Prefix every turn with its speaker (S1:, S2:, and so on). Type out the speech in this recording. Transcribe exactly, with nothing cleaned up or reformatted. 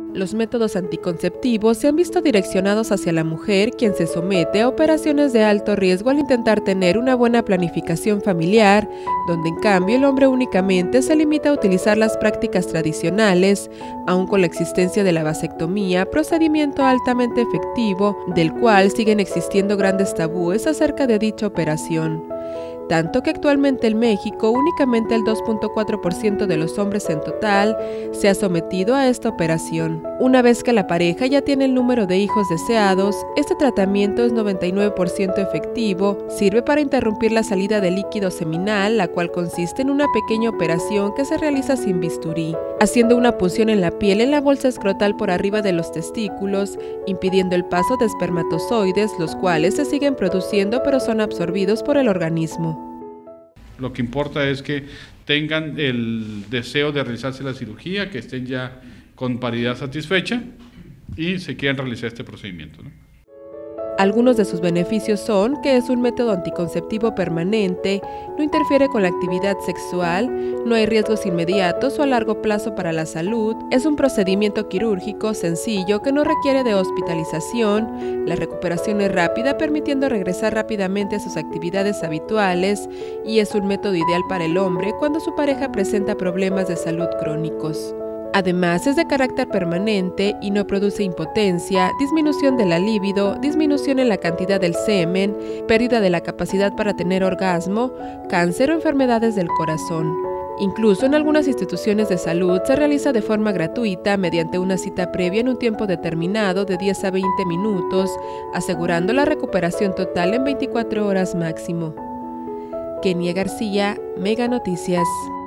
S1: Los métodos anticonceptivos se han visto direccionados hacia la mujer, quien se somete a operaciones de alto riesgo al intentar tener una buena planificación familiar, donde en cambio el hombre únicamente se limita a utilizar las prácticas tradicionales, aun con la existencia de la vasectomía, procedimiento altamente efectivo, del cual siguen existiendo grandes tabúes acerca de dicha operación. Tanto que actualmente en México únicamente el dos punto cuatro por ciento de los hombres en total se ha sometido a esta operación. Una vez que la pareja ya tiene el número de hijos deseados, este tratamiento es noventa y nueve por ciento efectivo, sirve para interrumpir la salida de líquido seminal, la cual consiste en una pequeña operación que se realiza sin bisturí, haciendo una punción en la piel en la bolsa escrotal por arriba de los testículos, impidiendo el paso de espermatozoides, los cuales se siguen produciendo pero son absorbidos por el organismo.
S2: Lo que importa es que tengan el deseo de realizarse la cirugía, que estén ya con paridad satisfecha y se quieran realizar este procedimiento, ¿no?
S1: Algunos de sus beneficios son que es un método anticonceptivo permanente, no interfiere con la actividad sexual, no hay riesgos inmediatos o a largo plazo para la salud, es un procedimiento quirúrgico sencillo que no requiere de hospitalización, la recuperación es rápida permitiendo regresar rápidamente a sus actividades habituales y es un método ideal para el hombre cuando su pareja presenta problemas de salud crónicos. Además, es de carácter permanente y no produce impotencia, disminución de la libido, disminución en la cantidad del semen, pérdida de la capacidad para tener orgasmo, cáncer o enfermedades del corazón. Incluso en algunas instituciones de salud se realiza de forma gratuita mediante una cita previa en un tiempo determinado de diez a veinte minutos, asegurando la recuperación total en veinticuatro horas máximo. Kenia García, Mega Noticias.